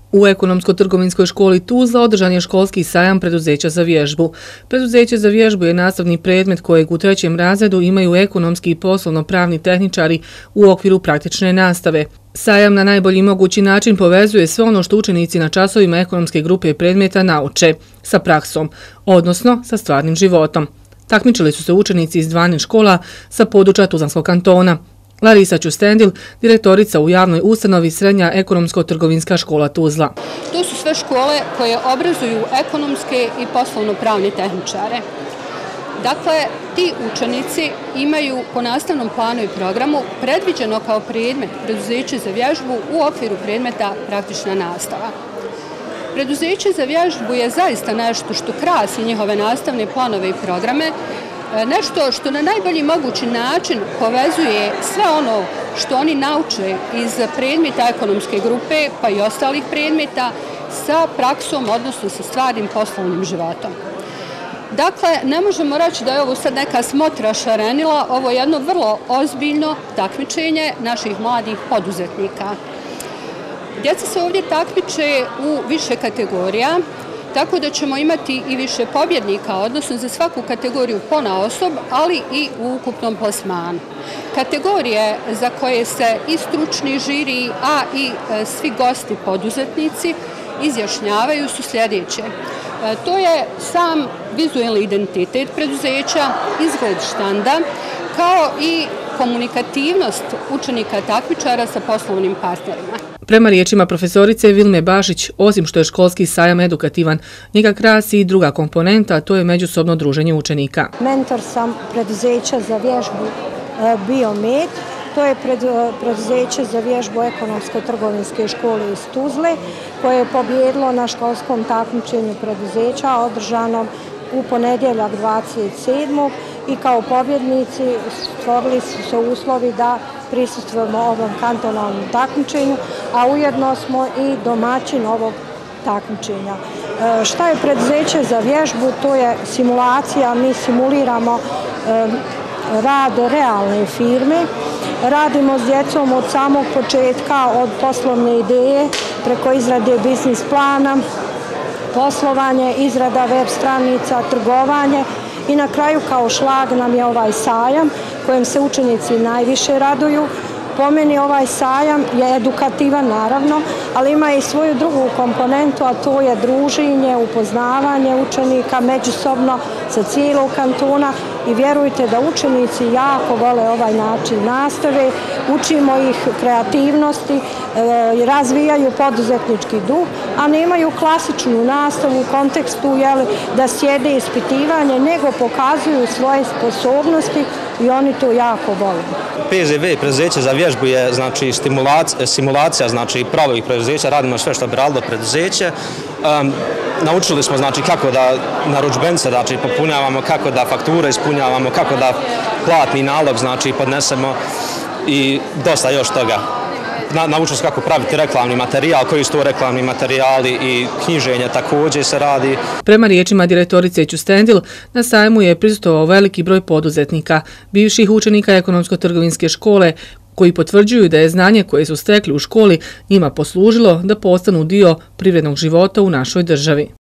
U Ekonomsko-trgovinskoj školi Tuzla održan je školski sajam preduzeća za vježbu. Preduzeće za vježbu je nastavni predmet kojeg u 3. razredu imaju ekonomski i poslovno-pravni tehničari u okviru praktične nastave. Sajam na najbolji mogući način povezuje sve ono što učenici na časovima ekonomske grupe predmeta nauče sa praksom, odnosno sa stvarnim životom. Takmičili su se učenici iz 12 škola sa područja Tuzlanskog kantona. Larisa Ćustendil, direktorica u javnoj ustanovi Srednja ekonomsko-trgovinska škola Tuzla. To su sve škole koje obrazuju ekonomske i poslovno-pravne tehničare. Dakle, ti učenici imaju po nastavnom planu i programu predviđeno kao predmet preduzeće za vježbu u okviru predmeta praktična nastava. Preduzeće za vježbu je zaista nešto što krasi njihove nastavne planove i programe, nešto što na najbolji mogući način povezuje sve ono što oni nauče iz predmeta ekonomske grupe pa i ostalih predmeta sa praksom, odnosno sa stvarnim poslovnim životom. Dakle, ne možemo reći da je ovo sad neka smotra šarenila, ovo je jedno vrlo ozbiljno takmičenje naših mladih poduzetnika. Djeca se ovdje takmiče u više kategorija, tako da ćemo imati i više pobjednika, odnosno za svaku kategoriju ponaosob, ali i u ukupnom plasmanu. Kategorije za koje se i stručni žiri, a i svi gosti poduzetnici izjašnjavaju su sljedeće. To je sam vizualni identitet preduzeća, izgled štanda, kao i komunikativnost učenika takmičara sa poslovnim partnerima. Prema riječima profesorice Vilme Bašić, osim što je školski sajam edukativan, njega krasi i druga komponenta, a to je međusobno druženje učenika. Mentor sam preduzeća za vježbu Biomed. To je preduzeće za vježbu Ekonomsko-trgovinske škole iz Tuzle, koje je pobjedilo na školskom takmičenju preduzeća održanom u ponedjeljak 27. i kao pobjednici stvorili su se uslovi da prisustvujemo ovom kantonalnom takmičenju, a ujedno smo i domaćin ovog takmičenja. Šta je preduzeće za vježbu? To je simulacija, mi simuliramo rad realne firme. Radimo s djecom od samog početka, od poslovne ideje preko izrade biznis plana, poslovanje, izrada web stranica, trgovanje i na kraju kao šlag nam je ovaj sajam kojem se učenici najviše raduju. Po meni ovaj sajam je edukativan naravno, ali ima i svoju drugu komponentu, a to je druženje, upoznavanje učenika međusobno sa cijelog kantona i vjerujte da učenici jako vole ovaj način nastave, učimo ih kreativnosti, razvijaju poduzetnički duh, a nemaju klasičnu nastavu u kontekstu da sjede ispitivanje, nego pokazuju svoje sposobnosti i oni to jako vole. PZV, preduzeće za vježbu, je znači simulacija znači pravih preduzeća, radimo sve što bi radilo preduzeće. Naučili smo znači kako da narudžbenice znači popunjavamo, kako da fakture ispunjavamo, kako da platni nalog znači podnesemo i dosta još toga. Naučili smo kako praviti reklamni materijal, koji su to reklamni materijali i knjiženje također se radi. Prema riječima direktorice Ćustendil, na sajmu je prisustvovao veliki broj poduzetnika, bivših učenika Ekonomsko-trgovinske škole, koji potvrđuju da je znanje koje su stekli u školi njima poslužilo da postanu dio privrednog života u našoj državi.